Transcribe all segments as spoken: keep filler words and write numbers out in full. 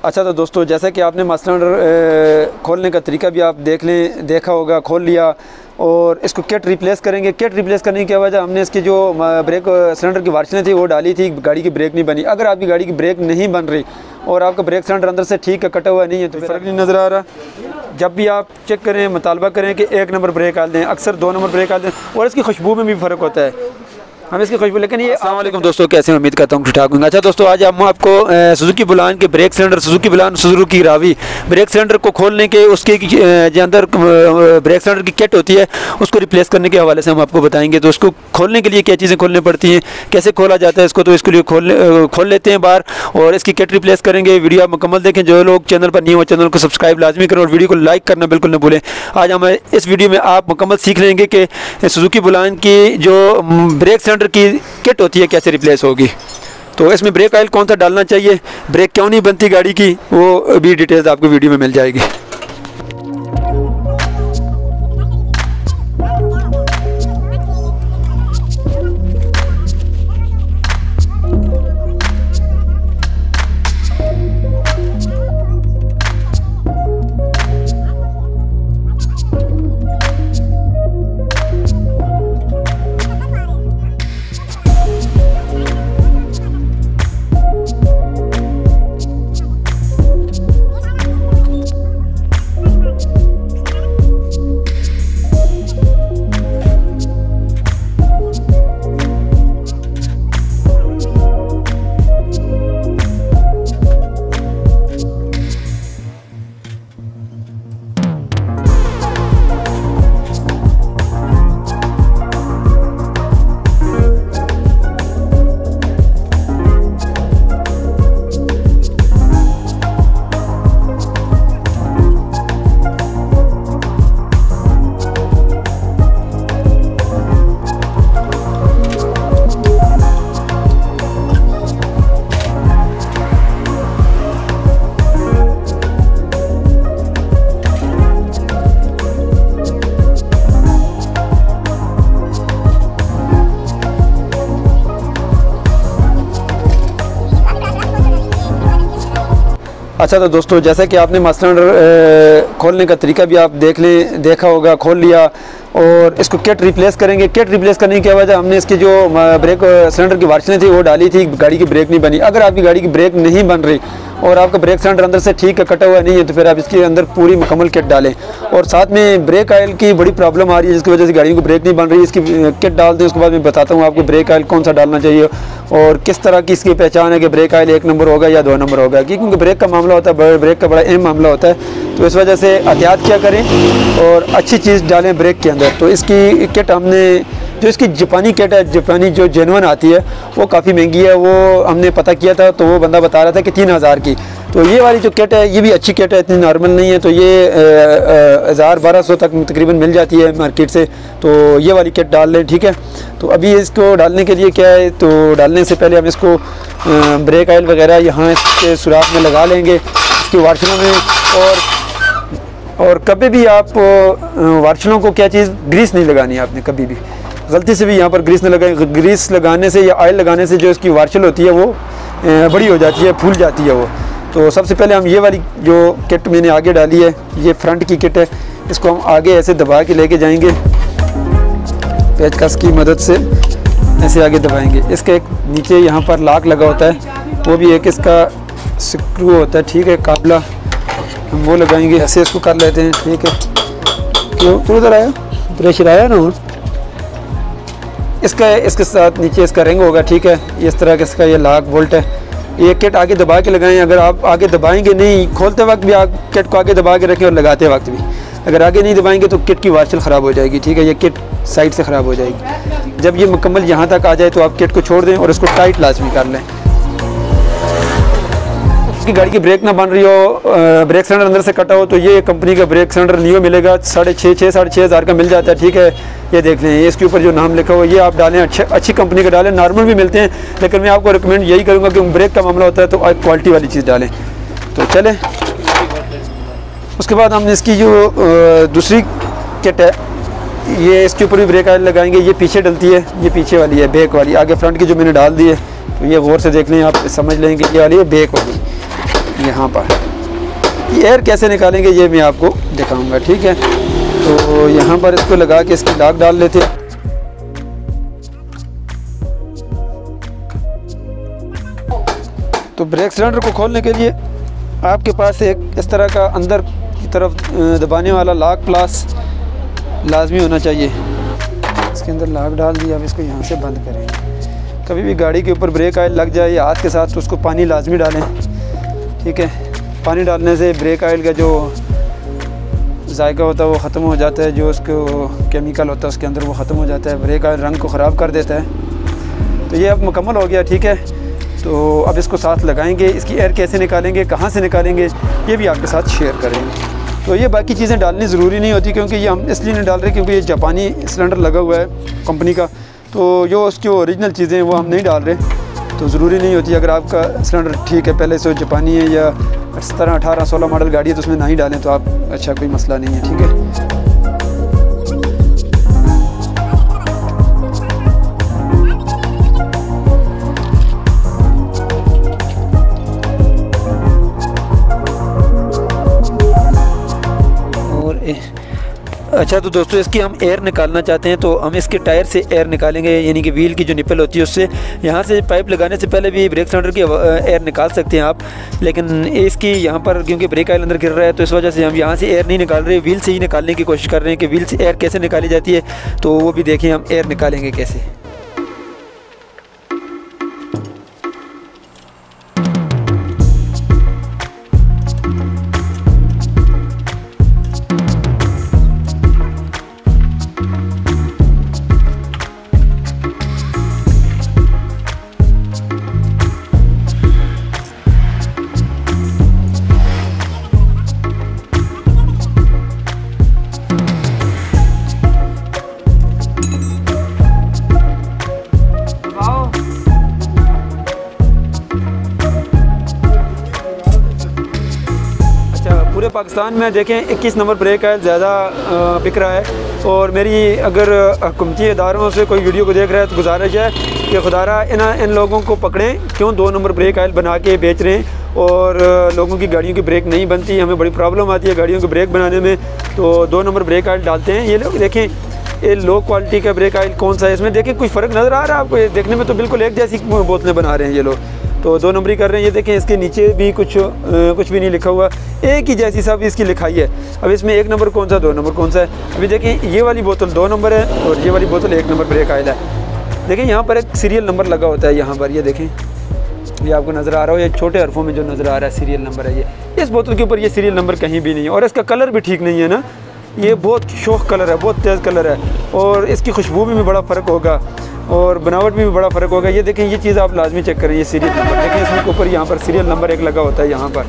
अच्छा तो दोस्तों, जैसा कि आपने सिलेंडर खोलने का तरीका भी आप देख लें देखा होगा, खोल लिया और इसको किट रिप्लेस करेंगे। किट रिप्लेस करने की वजह हमने इसकी जो ब्रेक सिलेंडर की वार्चलें थी वो डाली थी, गाड़ी की ब्रेक नहीं बनी। अगर आपकी गाड़ी की ब्रेक नहीं बन रही और आपका ब्रेक सिलेंडर अंदर से ठीक है, कटा हुआ नहीं है, तो फ़र्क नहीं नज़र आ रहा। जब भी आप चेक करें, मुतालबा करें कि एक नंबर ब्रेक डाल दें, अक्सर दो नंबर ब्रेक डाल दें, और इसकी खुशबू में भी फ़र्क होता है, हम इसकी खुशबू। लेकिन ये अस्सलाम वालेकुम दोस्तों, कैसे उम्मीद करता हूँ ठीक ठाक होंगे। अच्छा दोस्तों, आज हम आपको सुजुकी बोलान के brake cylinder, Suzuki Bolan Suzuki Ravi brake cylinder को खोलने के, उसके जो अंदर ब्रेक सिलेंडर की किट होती है उसको रिप्लेस करने के हवाले से हम आपको बताएंगे। तो उसको खोलने के लिए क्या चीज़ें खोलनी पड़ती हैं, कैसे खोला जाता है इसको, तो इसके लिए खोल खोल लेते हैं बाहर और इसकी किट रिप्लेस करेंगे। वीडियो आप मुकम्मल देखें। जो लोग चैनल पर नहीं हो, चैनल को सब्सक्राइब लाजमी करें और वीडियो को लाइक करना बिल्कुल न भूलें। आज हम इस वीडियो में आप मुकम्मल सीख लेंगे कि सुजुकी बोलान की जो ब्रेक सिलेंडर की किट होती है कैसे रिप्लेस होगी। तो इसमें ब्रेक ऑयल कौन सा डालना चाहिए, ब्रेक क्यों नहीं बनती गाड़ी की, वो भी डिटेल्स आपको वीडियो में मिल जाएगी। अच्छा तो दोस्तों, जैसा कि आपने सिलेंडर खोलने का तरीका भी आप देख लें देखा होगा, खोल लिया और इसको किट रिप्लेस करेंगे। किट रिप्लेस करने की वजह हमने इसकी जो ब्रेक सिलेंडर की वार्चलें थी वो डाली थी, गाड़ी की ब्रेक नहीं बनी। अगर आपकी गाड़ी की ब्रेक नहीं बन रही और आपका ब्रेक सिलेंडर अंदर से ठीक है, कटा हुआ नहीं है, तो फिर आप इसके अंदर पूरी मुकम्मल किट डालें। और साथ में ब्रेक ऑयल की बड़ी प्रॉब्लम आ रही है जिसकी वजह से गाड़ी को ब्रेक नहीं बन रही, इसकी किट डाल दें। उसके बाद मैं बताता हूँ आपको ब्रेक ऑयल कौन सा डालना चाहिए और किस तरह की इसकी पहचान है कि ब्रेक ऑयल एक नंबर होगा या दो नंबर होगा, क्योंकि ब्रेक का मामला होता है, ब्रेक का बड़ा अहम मामला होता है। तो इस वजह से एहतियात क्या करें और अच्छी चीज़ डालें ब्रेक के अंदर। तो इसकी किट हमने, जो इसकी जापानी किट है, जापानी जो जेन्युइन आती है वो काफ़ी महंगी है, वो हमने पता किया था तो वो बंदा बता रहा था कि तीन हज़ार की। तो ये वाली जो किट है ये भी अच्छी किट है, इतनी नॉर्मल नहीं है। तो ये हज़ार बारह सौ तक तकरीबन मिल जाती है मार्केट से, तो ये वाली किट डाल लें, ठीक है। तो अभी इसको डालने के लिए क्या है, तो डालने से पहले हम इसको ब्रेक ऑयल वगैरह यहाँ इसके सुराख में लगा लेंगे, इसकी वार्चलों में। और और कभी भी आप वार्चलों को क्या चीज़, ग्रीस नहीं लगानी आपने कभी भी, गलती से भी यहाँ पर ग्रीस न लगाए। ग्रीस लगाने से या ऑयल लगाने से जो इसकी वार्चल होती है वो बड़ी हो जाती है, फूल जाती है वो। तो सबसे पहले हम ये वाली जो किट मैंने आगे डाली है, ये फ्रंट की किट है, इसको हम आगे ऐसे दबा के लेके जाएंगे, पेचकस की मदद से ऐसे आगे दबाएंगे। इसका एक नीचे यहाँ पर लॉक लगा होता है, वो भी एक इसका स्क्रू होता है, ठीक है, काबला, हम वो लगाएंगे। ऐसे इसको कर लेते हैं, ठीक है। क्यों तो उधर आया, प्रेशर आया ना। इसका इसके साथ नीचे इसका रिंग होगा, ठीक है, इस तरह का इसका ये लॉक बोल्ट है। ये किट आगे दबा के लगाएं। अगर आप आगे दबाएंगे नहीं, खोलते वक्त भी आप किट को आगे दबा के रखें और लगाते वक्त भी, अगर आगे नहीं दबाएंगे तो किट की वार्चल ख़राब हो जाएगी, ठीक है, ये किट साइड से ख़राब हो जाएगी। जब ये मुकम्मल यहाँ तक आ जाए तो आप किट को छोड़ दें और इसको टाइट लाजमी कर लें। की गाड़ी की ब्रेक ना बन रही हो, ब्रेक सिलेंडर अंदर से कटा हो, तो ये कंपनी का ब्रेक सिलेंडर नियो मिलेगा, साढ़े छः छः साढ़े छः हज़ार का मिल जाता है, ठीक है। ये देख लें, इसके ऊपर जो नाम लिखा हुआ ये आप डालें, अच्छे अच्छी कंपनी का डालें। नॉर्मल भी मिलते हैं, लेकिन मैं आपको रिकमेंड यही करूँगा कि ब्रेक का मामला होता है तो क्वालिटी वाली चीज़ डालें। तो चलें, उसके बाद हमने इसकी जो दूसरी किट है, ये इसके ऊपर भी ब्रेक ऑयल लगाएंगे। ये पीछे डलती है, ये पीछे वाली है, बैक वाली। आगे फ्रंट की जो मैंने डाल दी है, तो ये गौर से देख लें, आप समझ लेंगे ये वाली है बैक वाली। यहाँ पर। ये एयर कैसे निकालेंगे ये मैं आपको दिखाऊंगा, ठीक है। तो यहाँ पर इसको लगा के इसकी लॉक डाल लेते हैं। तो ब्रेक सिलेंडर को खोलने के लिए आपके पास एक इस तरह का अंदर की तरफ दबाने वाला लॉक प्लस लाजमी होना चाहिए। इसके अंदर लॉक डाल दिया। अब इसको यहाँ से बंद करें। कभी भी गाड़ी के ऊपर ब्रेक ऑयल लग जाए या हाथ के साथ तो उसको पानी लाजमी डालें, ठीक है। पानी डालने से ब्रेक ऑयल का जो जायका होता है वो ख़त्म हो जाता है, जो उसको केमिकल होता है उसके अंदर वो ख़त्म हो जाता है। ब्रेक ऑयल रंग को ख़राब कर देता है। तो ये अब मुकम्मल हो गया, ठीक है। तो अब इसको साथ लगाएंगे। इसकी एयर कैसे निकालेंगे, कहाँ से निकालेंगे, ये भी आपके साथ शेयर करेंगे। तो ये बाकी चीज़ें डालनी ज़रूरी नहीं होती, क्योंकि ये हम इसलिए नहीं डाल रहे क्योंकि ये जापानी सिलेंडर लगा हुआ है कंपनी का। तो जो उसकी ओरिजिनल चीज़ें हैं वो हम नहीं डाल रहे। तो ज़रूरी नहीं होती। अगर आपका सिलेंडर ठीक है, पहले से जापानी है या सत्रह अठारह सोलह मॉडल गाड़ी है तो उसमें ना ही डालें तो आप अच्छा कोई मसला नहीं है, ठीक है। अच्छा तो दोस्तों इसकी हम एयर निकालना चाहते हैं, तो हम इसके टायर से एयर निकालेंगे, यानी कि व्हील की जो निपल होती है उससे। यहाँ से पाइप लगाने से पहले भी ब्रेक सिलेंडर की एयर निकाल सकते हैं आप, लेकिन इसकी यहाँ पर क्योंकि ब्रेक ऑयल अंदर गिर रहा है तो इस वजह से हम यहाँ से एयर नहीं निकाल रहे, व्हील से ही निकालने की कोशिश कर रहे हैं कि व्हील से एयर कैसे निकाली जाती है। तो वो भी देखें हम एयर निकालेंगे कैसे। पूरे पाकिस्तान में देखें इक्कीस नंबर ब्रेक ऑयल ज़्यादा बिक रहा है। और मेरी अगर हुकूमती इदारों से कोई वीडियो को देख रहा है तो गुजारिश है कि खुदारा इन इन लोगों को पकड़ें, क्यों दो नंबर ब्रेक ऑयल बना के बेच रहे हैं और लोगों की गाड़ियों की ब्रेक नहीं बनती। हमें बड़ी प्रॉब्लम आती है गाड़ियों की ब्रेक बनाने में, तो दो नंबर ब्रेक ऑयल डालते हैं ये लोग। देखें ये लो क्वालिटी का ब्रेक ऑयल कौन सा है, इसमें देखें कुछ फ़र्क नज़र आ रहा है आपको? देखने में तो बिल्कुल एक जैसी बोतलें बना रहे हैं ये लोग, तो दो नंबरी कर रहे हैं। ये देखें इसके नीचे भी कुछ आ, कुछ भी नहीं लिखा हुआ, एक ही जैसी सब इसकी लिखाई है। अब इसमें एक नंबर कौन सा, दो नंबर कौन सा है? अभी देखें ये वाली बोतल दो नंबर है और ये वाली बोतल एक नंबर ब्रेक ऑयल है। देखें यहाँ पर एक सीरियल नंबर लगा होता है, यहाँ पर ये देखें, ये आपको नज़र आ रहा हो, ये छोटे हरफों में जो नज़र आ रहा है सीरियल नंबर है ये। इस बोतल के ऊपर ये सीरियल नंबर कहीं भी नहीं है और इसका कलर भी ठीक नहीं है ना, ये बहुत शौक कलर है, बहुत तेज़ कलर है और इसकी खुशबू में भी बड़ा फ़र्क होगा और बनावट में भी बड़ा फ़र्क होगा। ये देखें ये चीज़ आप लाजमी चेक करें, ये सीरियल नंबर देखें, इसके ऊपर यहाँ पर सीरियल नंबर एक लगा होता है यहाँ पर।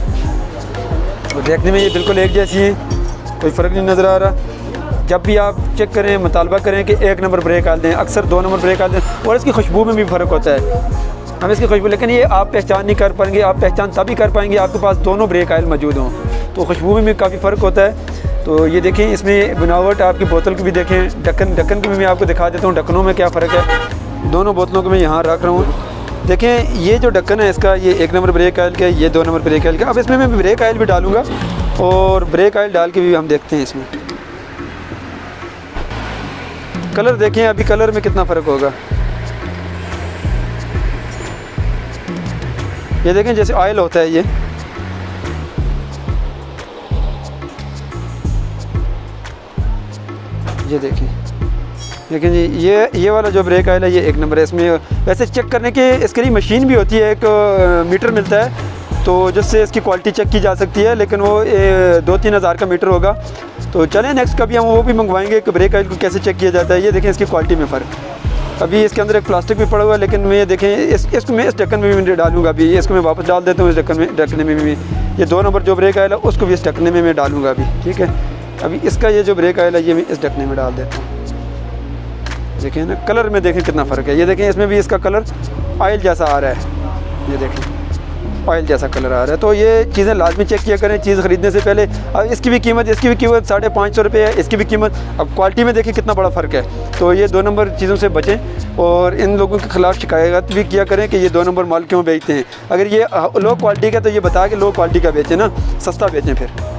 तो देखने में ये बिल्कुल एक जैसी है, कोई फ़र्क नहीं नज़र आ रहा। जब भी आप चेक करें, मुतालबा करें कि एक नंबर ब्रेक ऑयल दें, अक्सर दो नंबर ब्रेक ऑयल दें और इसकी खुशबू में भी फ़र्क होता है, हम इसकी खुशबू, लेकिन ये आप पहचान नहीं कर पाएंगे। आप पहचान तभी कर पाएंगे आपके पास दोनों ब्रेक ऑयल मौजूद हों, तो खुशबू में भी काफ़ी फ़र्क होता है। तो ये देखें इसमें बनावट आपकी बोतल की भी देखें, ढक्कन ढक्कन की भी मैं आपको दिखा देता हूँ ढक्कनों में क्या फ़र्क है। दोनों बोतलों को मैं यहाँ रख रहा हूँ। देखें ये जो ढक्कन है इसका, ये एक नंबर ब्रेक ऑयल का, ये दो नंबर ब्रेक ऑयल का। अब इसमें मैं ब्रेक ऑयल भी डालूँगा और ब्रेक ऑयल डाल के भी हम देखते हैं इसमें कलर देखें अभी कलर में कितना फ़र्क होगा। ये देखें जैसे ऑयल होता है ये, ये देखें लेकिन जी ये ये वाला जो ब्रेक ऑयल है ये एक नंबर है। इसमें वैसे चेक करने के इसके लिए मशीन भी होती है, एक मीटर मिलता है तो जिससे इसकी क्वालिटी चेक की जा सकती है, लेकिन वो ए, दो तीन हज़ार का मीटर होगा। तो चलें नेक्स्ट कभी हम वो भी मंगवाएंगे कि ब्रेक ऑयल को कैसे चेक किया जाता है। ये देखें इसकी क्वालिटी में फ़र्क। अभी इसके अंदर एक प्लास्टिक भी पड़ा हुआ है, लेकिन मैं ये देखें इस इसको मैं इस ढक्कन में भी डालूंगा, अभी इसको मैं वापस डाल देता हूँ इस ढक्कन में ढकने में भी। ये दो नंबर जो ब्रेक ऑयल है उसको भी इस ढकने में मैं डालूंगा अभी, ठीक है। अभी इसका ये जो ब्रेक ऑयल है ये मैं इस ढकने में डाल देता हूँ। देखें ना कलर में देखें कितना फ़र्क है। ये देखें इसमें भी इसका कलर ऑयल जैसा आ रहा है, ये देखें ऑयल जैसा कलर आ रहा है। तो ये चीज़ें लाजमी चेक किया करें चीज़ ख़रीदने से पहले। अब इसकी भी कीमत इसकी भी कीमत साढ़े पाँच सौ रुपये है, इसकी भी कीमत। अब क्वालिटी में देखिए कितना बड़ा फ़र्क है। तो ये दो नंबर चीज़ों से बचें और इन लोगों के ख़िलाफ़ शिकायत भी किया करें कि ये दो नंबर माल क्यों बेचते हैं। अगर ये लो क्वालिटी का तो ये बता के लो क्वालिटी का बेचें ना, सस्ता बेचें फिर।